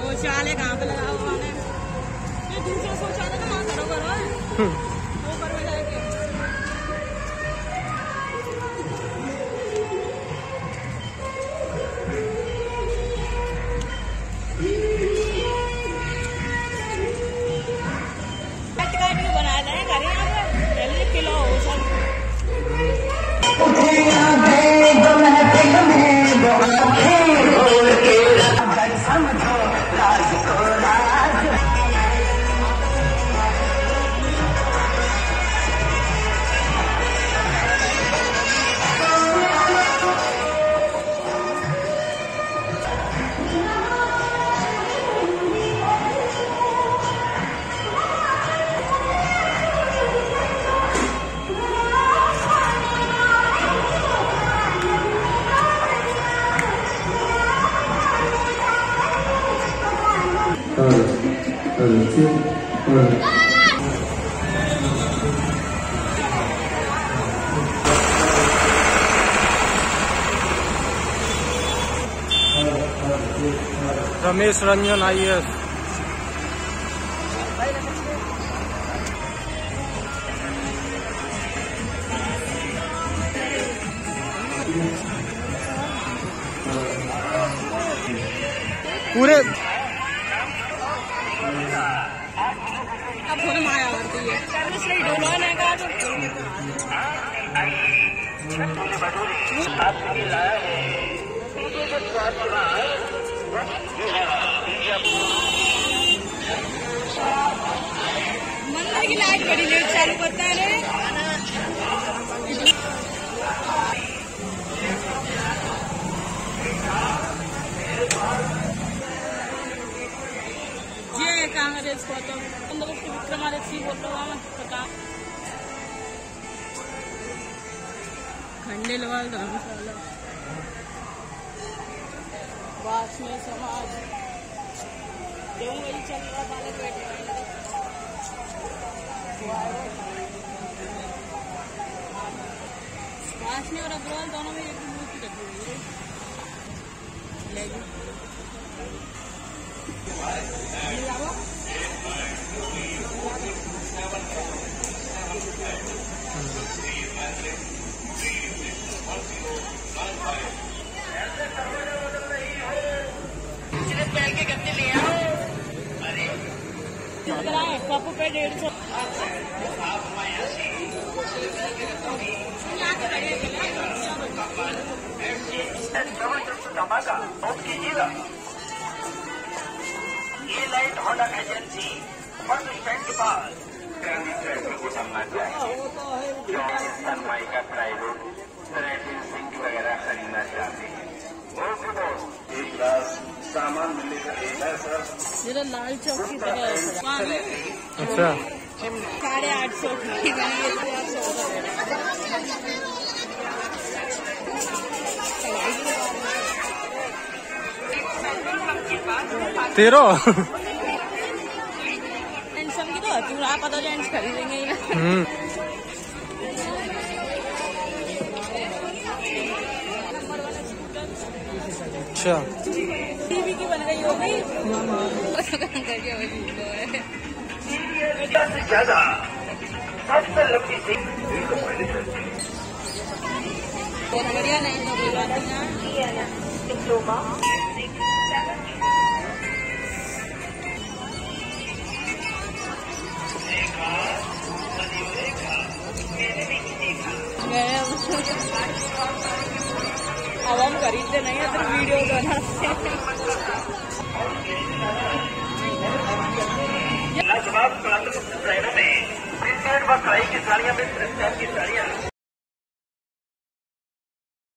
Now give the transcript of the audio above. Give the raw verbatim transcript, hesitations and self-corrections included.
शौचालय कहाँ पे लगा हुआ है? ये दूसरा शौचालय ना वहाँ करो करो वो करवे जाके बना जाए घर यहाँ किलो हो सब Ramesh Ranjan I A S पूरे अब थोड़ी माया करती है इसलिए डोला नहीं का मंदिर की लाइट बड़ी लेट चालू करता है रे ये कांग्रेस को तो अंदर उसके विक्रमादित्य बोल रहा हूँ प्रताप खंडेलवाल धर्मशाला वासनीय समाज क्यों वही चल रहा बालक बैठे वासनीय और अग्रवाल दोनों में एक मूर्ति रखी हुई है के गत्ते ले आओ अरे कप पे डेढ़ सौ धमाका ऑफ कीजिएगा। ये light Honda agency bus stand के पास को समझना चाहिए सनमाई का प्राइवेट सिंक वगैरह खरीदना चाहते हैं ओके दोस्त एक गिलास सामान मिलने का है सर मेरा लाल चौक की तरह अच्छा साढ़े आठ सौ की तेरह टेंशन की तो होती हूँ आप पता जेंट्स खरीदेंगे ही ना अच्छा टीवी की बन गई होगी ज्यादा सबसे लंबी सी बहुत बढ़िया नहीं तो कोई बात नहीं डिप्लोमा अब हम खरीदते नहीं है तो वीडियो बनाते लाजवाब ट्रेनों में प्रिंटेड व कढ़ाई की साड़ियां में प्रिंटेड की साड़ियां